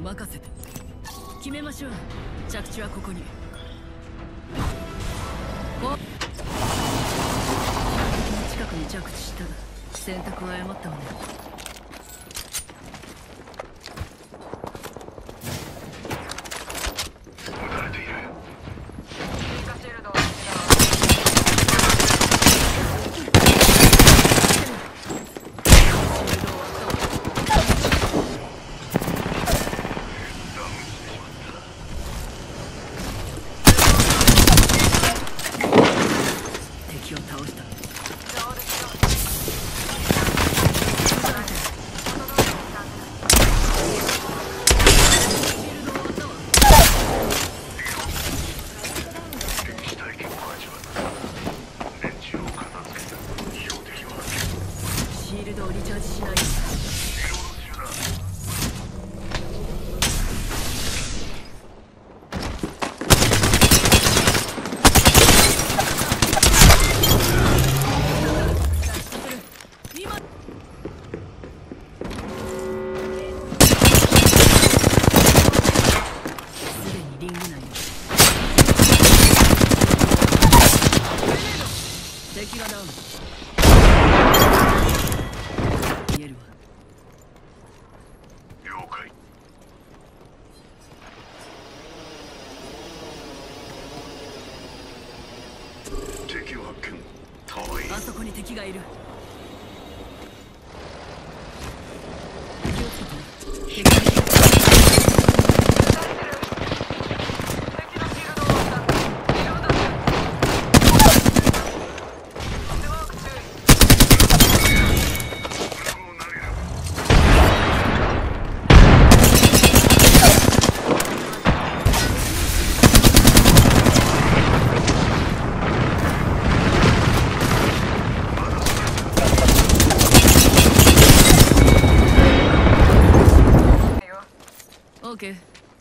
任せて。決めましょう。着地はここに。近くに着地したが選択を誤ったわね。敵を倒した。シールドをリチャージしない。敵がダウン。見えるわ。 了解。敵を発見。遠い。 あそこに敵がいる。気をつけて。敵がいる。オーケー。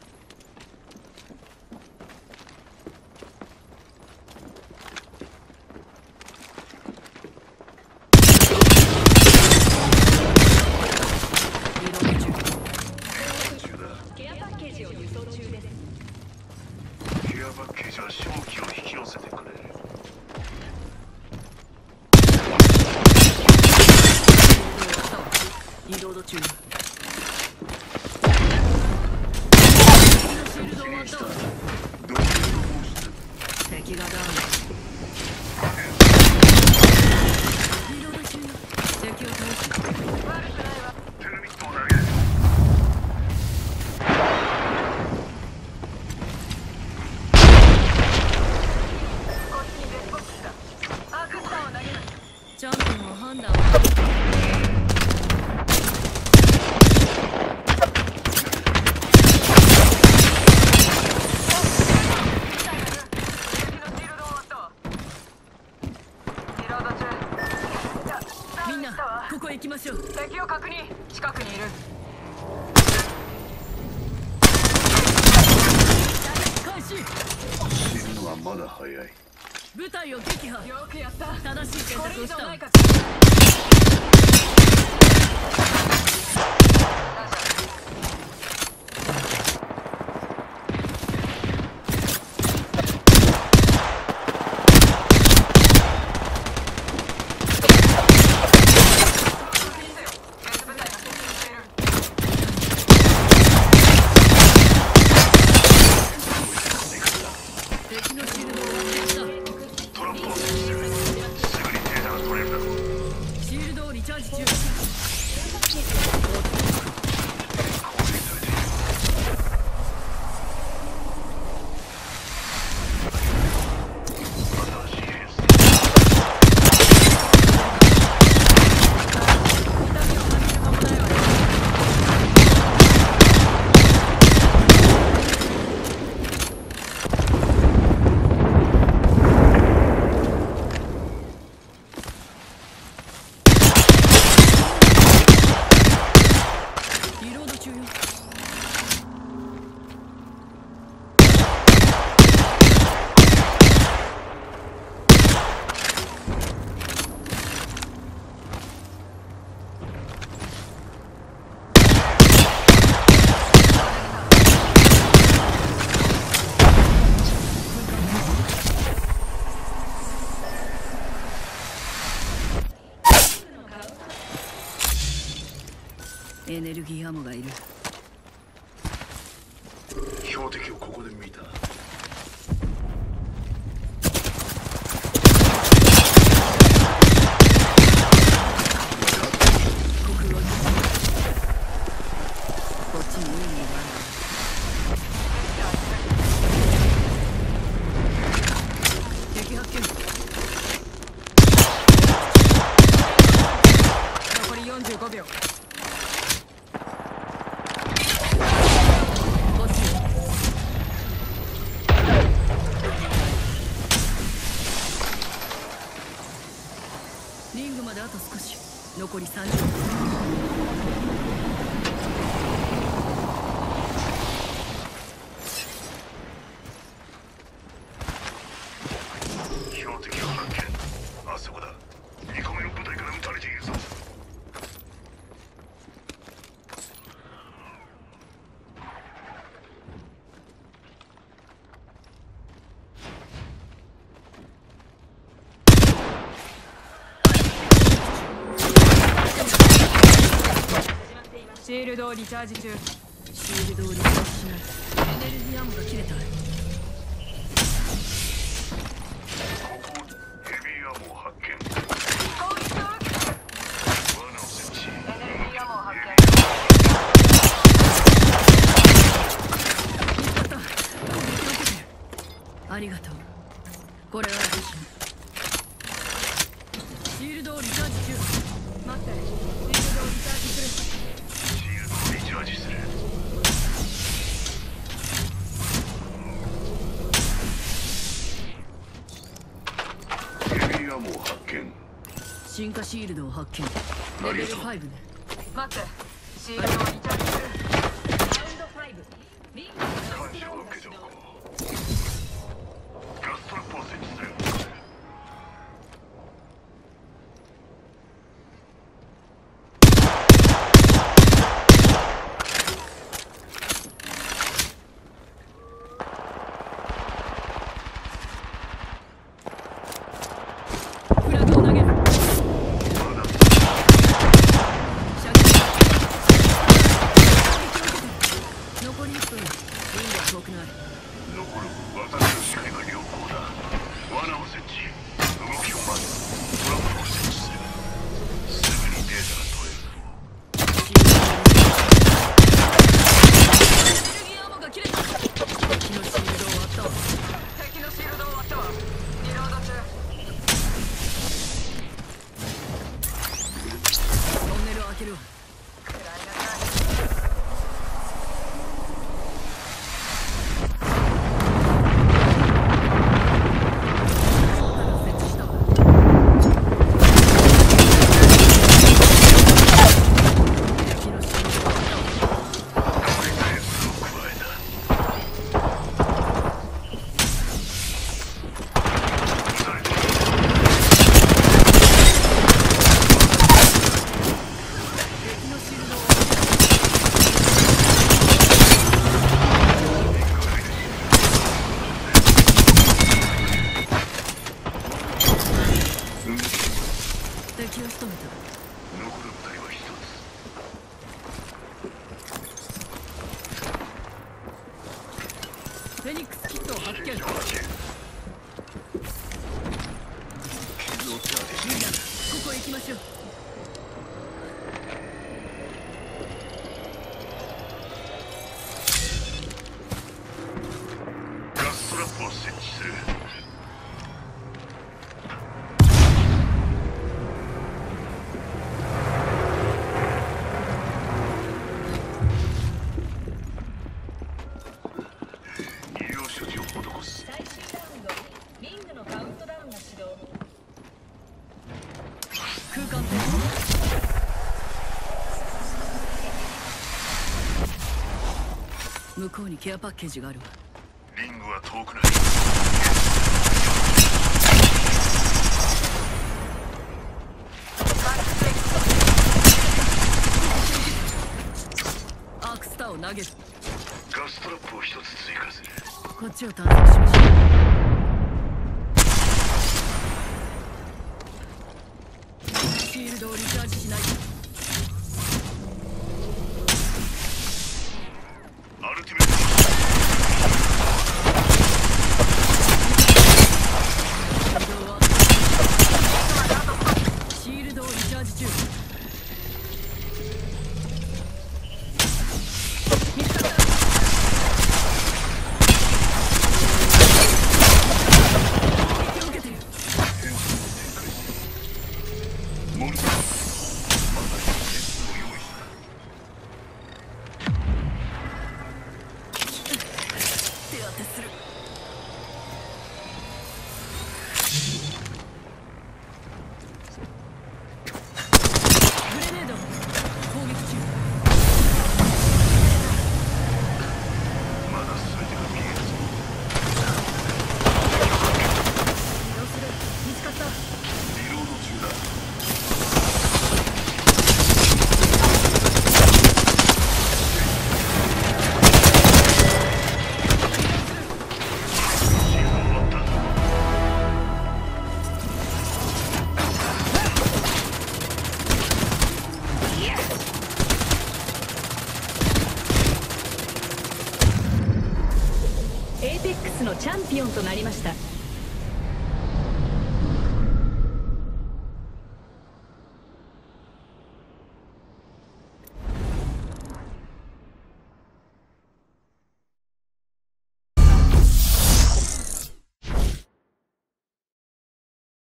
ケアパッケージを輸送中です。ケアパッケージは正気を引き寄せてくれ。 リロード中。敵がダウン。リロード中。敵を倒す。 テルミットを投げる。 チャンピオンは判断を。みんなここへ行きましょう。 敵を確認。近くにいる。 開始。 死ぬのはまだ早い。 部隊を撃破。 よくやった。 正しい選こ択をしたわ。 れ以上ないか。 敵のシールドを割ってきた。 トランプを設置する。すぐにデータが取れるだろう。 シールドをリチャージ中。 ネルギーアモがいる。 標的をここで見た。 こっちに運命がある。敵発見。 残り45秒。 こっち。リングまであと少し。残り30秒。 標的を発見。あそこだ。2個目の部隊から撃たれているぞ。 シールドをリチャージ中。 シールドをリチャージしない。エネルギーアモが切れた。 ここヘビーアモを発見。 攻撃を受けてる。 罠を設置。 エネルギーアモを発見。 見つかった。攻撃を受けてる。ありがとう。これは自信。シールドをリチャージ中。 待って、シールドをリチャージする。 シールドをリチャージする。ヘビーアモを発見。 進化シールドを発見。レベル5ね。 待って、シールドをリチャージする。ラウンド5。リング感謝を受けておこう。ガストラップを設置する。 フラグを投げる。 まだ射撃。残り1分。リングは遠くなる。 残る私の視界は良好だ。罠を設置。動きを待つ。トラップを設置する。すぐにデータが取れる。 エネルギーアモが切れた。敵のシールドを割ったわ。 敵のシールドを割ったわ。リロード中。 トンネルを開けるわ。 くらいなさい。 設置したわ。敵のシールドを割ったわ。 点数を加えた。撃たれている。 敵のシールドを割ったわ。敵を仕留めた。 残る部隊は一つ。 フェニックスキットを発見。 傷を手当てしている。 ここへ行きましょう。 ガストラップを設置する。医療処置を施す。 最終ラウンド、リングのカウントダウンが始動。 空間転送。向こうにケアパッケージがあるわ。 リングは遠くない。 アークスターを投げる。 ガストラップを一つ追加する。 こっちを探索しましょう。シールドをリチャージしないと。 ルティメットシールドをリチャージ中。見つかった。攻撃を受けてる。 モルターまさにセットを用意した。 手当てする。グレネード攻撃中。 まだ全てが見えるぞ。 移動する。見つかった。 リロード中だ。シールド終わった。 エーペックスのチャンピオンとなりました。